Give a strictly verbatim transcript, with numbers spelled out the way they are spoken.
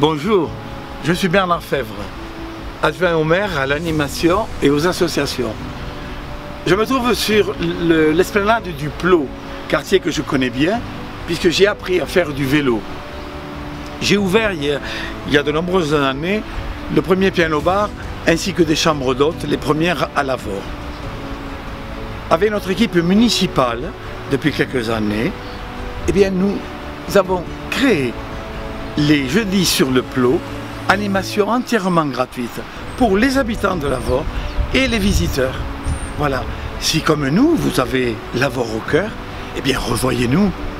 Bonjour, je suis Bernard Fèvre, adjoint au maire à l'animation et aux associations. Je me trouve sur l'esplanade du Plot, quartier que je connais bien, puisque j'ai appris à faire du vélo. J'ai ouvert il y, a, il y a de nombreuses années le premier piano-bar ainsi que des chambres d'hôtes, les premières à Lavore. Avec notre équipe municipale, depuis quelques années, eh bien nous avons créé les jeudis sur le Plot, animation entièrement gratuite pour les habitants de Lavore et les visiteurs. Voilà, si comme nous, vous avez Lavore au cœur, eh bien revoyez-nous.